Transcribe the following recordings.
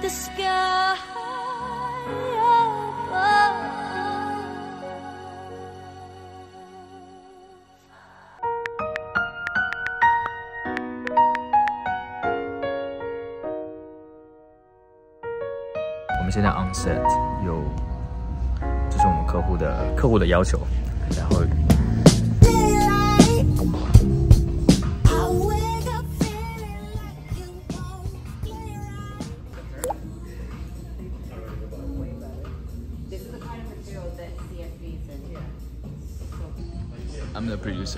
the sky above. 我们现在 on set 有，这是我们客户的要求，然后。 I'm the producer.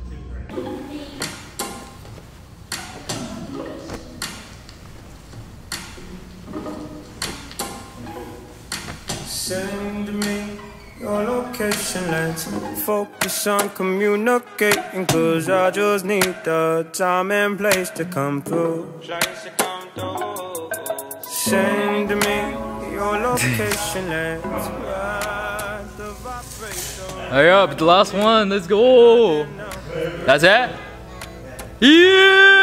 Send me your location, let's focus on communicating, cause I just need the time and place to come through. Send me your location, let's ride the vibration. Hurry up, the last one, let's go! That's it? Yeah!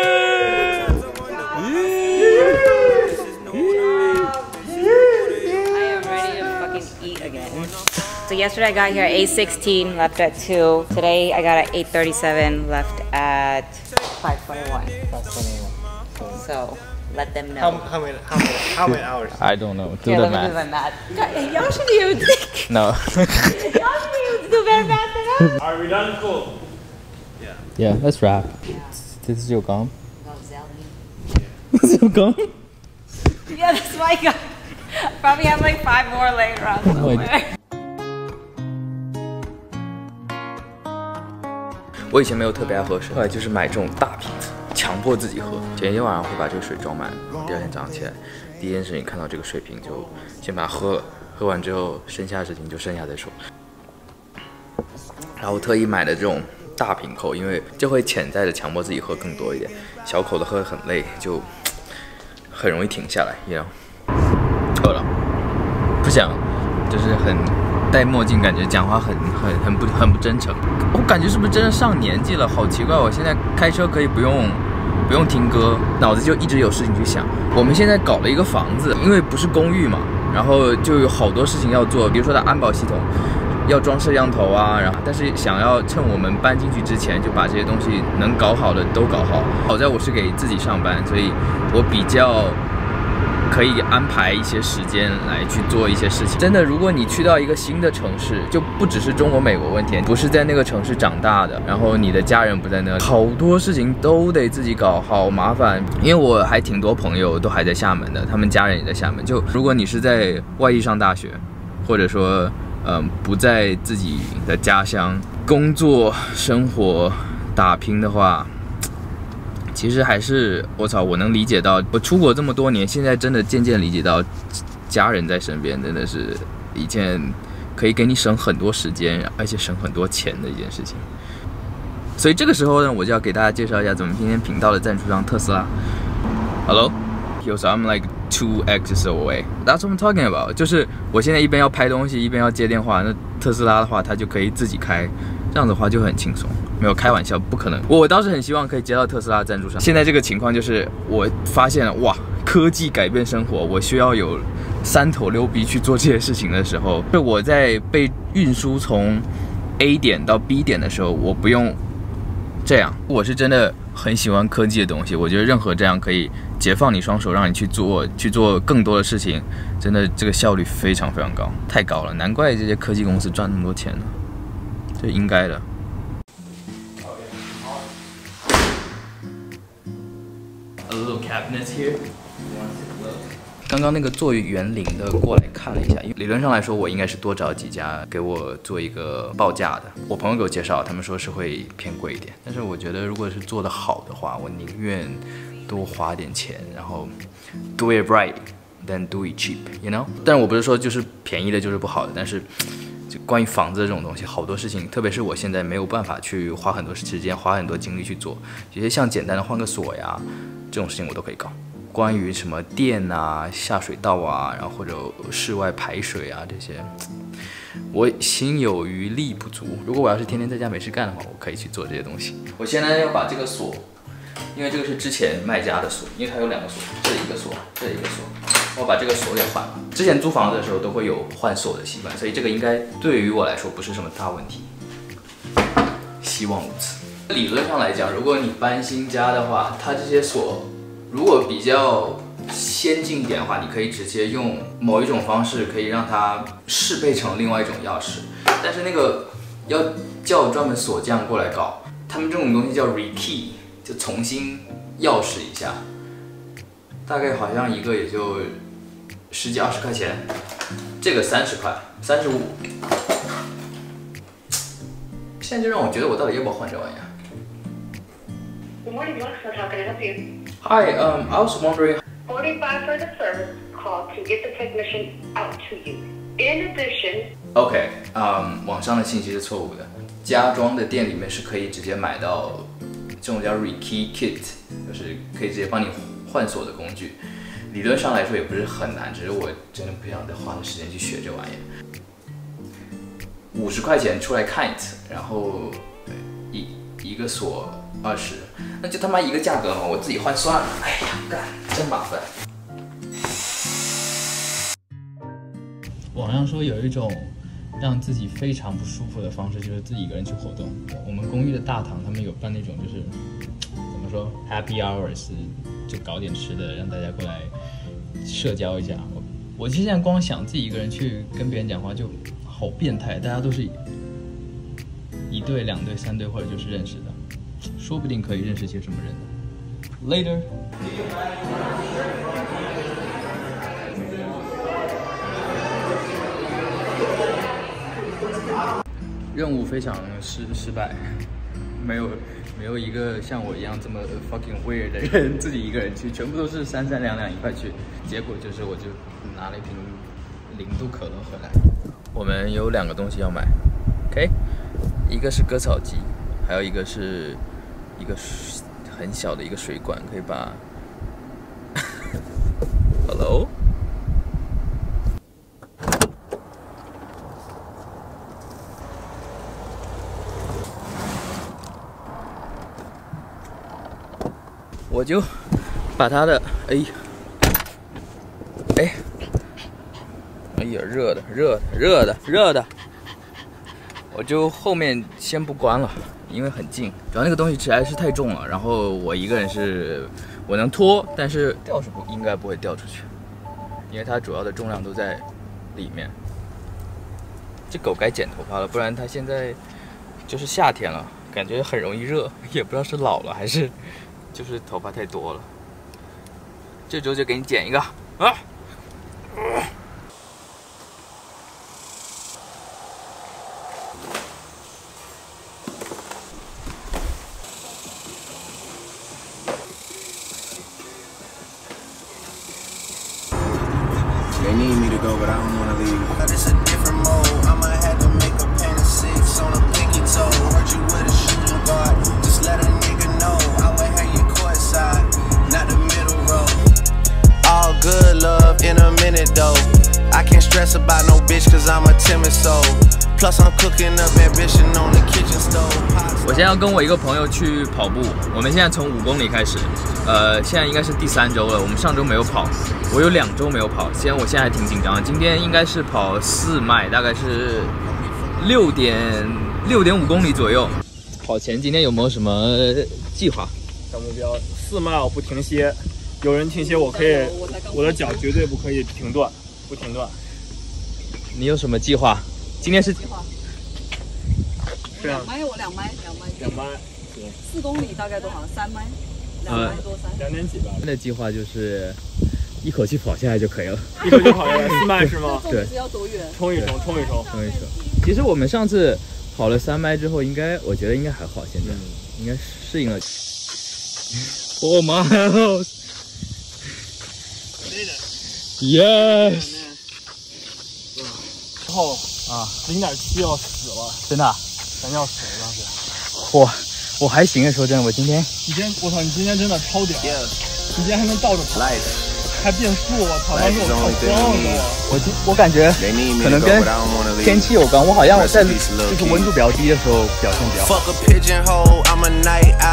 So yesterday I got here at 8:16, left at 2. Today I got at 8:37, left at 5:21. So let them know. How many hours? I don't know. Do Here, the let me do math. my math. Y'all should be able to. No. Y'all should be able to do better math than us. Are we done? Cool. Yeah, let's wrap. This is your gum. Oh, Zelda. This is your gum. Yeah, that's my gun. Probably have like 5 more laying around somewhere. 我以前没有特别爱喝水，后来就是买这种大瓶子，强迫自己喝。前一天晚上会把这个水装满，第二天早上起来，第一件事情看到这个水瓶就先把它喝了，喝完之后剩下的事情就剩下再说。然后特意买的这种大瓶口，因为就会潜在的强迫自己喝更多一点，小口的喝很累，就很容易停下来，喝了，不想，就是很。 戴墨镜，感觉讲话很不真诚。我感觉是不是真的上年纪了？好奇怪！我现在开车可以不用听歌，脑子就一直有事情去想。我们现在搞了一个房子，因为不是公寓嘛，然后就有好多事情要做，比如说它安保系统要装摄像头啊，然后但是想要趁我们搬进去之前就把这些东西能搞好的都搞好。好在我是给自己上班，所以我比较。 可以安排一些时间来去做一些事情。真的，如果你去到一个新的城市，就不只是中国、美国问题，不是在那个城市长大的，然后你的家人不在那，好多事情都得自己搞，好麻烦。因为我还挺多朋友都还在厦门的，他们家人也在厦门。就如果你是在外地上大学，或者说不在自己的家乡工作、生活、打拼的话。 其实还是我操，我能理解到，我出国这么多年，现在真的渐渐理解到，家人在身边真的是一件可以给你省很多时间，而且省很多钱的一件事情。所以这个时候呢，我就要给大家介绍一下咱们今天频道的赞助商特斯拉。Hello, so I'm like 2 exits away. That's what I'm talking about. 就是我现在一边要拍东西，一边要接电话，那特斯拉的话，它就可以自己开。 这样子的话就很轻松，没有开玩笑，不可能。我倒是很希望可以接到特斯拉的赞助商。现在这个情况就是，我发现了哇，科技改变生活，我需要有3头6臂去做这些事情的时候，就我在被运输从 A 点到 B 点的时候，我不用这样。我是真的很喜欢科技的东西，我觉得任何这样可以解放你双手，让你去做更多的事情，真的这个效率非常非常高，太高了，难怪这些科技公司赚那么多钱呢。 这应该的。A little cabinets here. 刚刚那个做园林的过来看了一下，因为理论上来说，我应该是多找几家给我做一个报价的。我朋友给我介绍，他们说是会偏贵一点，但是我觉得如果是做得好的话，我宁愿多花点钱，然后 do it right than do it cheap, you know？ 但是我不是说就是便宜的就是不好的，但是。 就关于房子这种东西，好多事情，特别是我现在没有办法去花很多时间、花很多精力去做，有些像简单的换个锁呀，这种事情我都可以搞。关于什么电啊、下水道啊，然后或者室外排水啊这些，我心有余力不足。如果我要是天天在家没事干的话，我可以去做这些东西。我现在要把这个锁因为这个是之前卖家的锁，因为它有2个锁，这一个锁，这一个锁，我把这个锁给换了。之前租房子的时候都会有换锁的习惯，所以这个应该对于我来说不是什么大问题，希望如此。理论上来讲，如果你搬新家的话，它这些锁如果比较先进一点的话，你可以直接用某一种方式可以让它适配成另外一种钥匙，但是那个要叫专门锁匠过来搞，他们这种东西叫 rekey， 就重新钥匙一下，大概好像一个也就10几20块钱，这个30块，35。现在就让我觉得我到底要不要换这玩意儿。 Good morning, Blacksmith. How can I help you? Hi, I was wondering. 45 for the service call to get the technician out to you. In addition. OK， 网上的信息是错误的。家装的店里面是可以直接买到这种叫 rekey kit， 就是可以直接帮你换锁的工具。理论上来说也不是很难，只是我真的不想再花时间去学这玩意儿。50块钱出来看一次，然后一个锁20，那就他妈一个价格嘛，我自己换算了。哎呀，干，真麻烦。 网上说有一种让自己非常不舒服的方式，就是自己一个人去活动。我们公寓的大堂他们有办那种就是怎么说 happy hours， 就搞点吃的，让大家过来社交一下。我现在光想自己一个人去跟别人讲话就好变态，大家都是1对、2对、3对，或者就是认识的，说不定可以认识些什么人呢 ？Later。任务非常失败，没有一个像我一样这么 fucking weird 的人自己一个人去，全部都是3两两一块去，结果就是我就拿了一瓶0度可乐回来。 我们有2个东西要买 ，OK， 一个是割草机，还有一个是一个很小的一个水管，可以把，Hello。我就把它的哎呀，热的，我就后面先不关了，因为很近，主要那个东西实在是太重了，然后我一个人我能拖，但是掉是应该不会掉出去，因为它主要的重量都在里面。这狗该剪头发了，不然它现在就是夏天了，感觉很容易热，也不知道是老了还是就是头发太多了。这周就给你剪一个啊！ They need me to go, but I don't wanna leave. It's a different mode. I'ma have to make a pen of 6 on a pinky toe. Hurt you with a shooting guard. Just let a nigga know. I would have you courtside, not the middle row. All good love in a minute though. I can't stress about no bitch cause I'm a timid soul. Plus I'm cooking up ambition on the kitchen stove. 我现在要跟我一个朋友去跑步，我们现在从5公里开始，现在应该是第3周了。我们上周没有跑，我有2周没有跑。我现在还挺紧张的。今天应该是跑4迈，大概是6.5公里左右。跑前今天有没有什么计划？ 小目标4迈不停歇，有人停歇我可以，我的脚绝对不可以不停断。 你有什么计划？今天是这样。 2迈 2迈 ，4公里大概多少？3迈，2迈多3。 2点几吧。 的计划就是一口气跑下来就可以了。 一口气跑下来4迈是吗？ 对。 要多远？ 冲一冲。 其实我们上次跑了3迈之后，我觉得应该还好，现在应该适应了。Oh my house! Yes! 然后0.7要死了， 真的？ 咱要死了当时。 我还行，说真的，我今天我操，你今天真的超屌！你今天还能倒着跑，还变速，我操！当时我超慌的。 我感觉可能跟天气有关，我好像在就是温度比较低的时候表现比较好。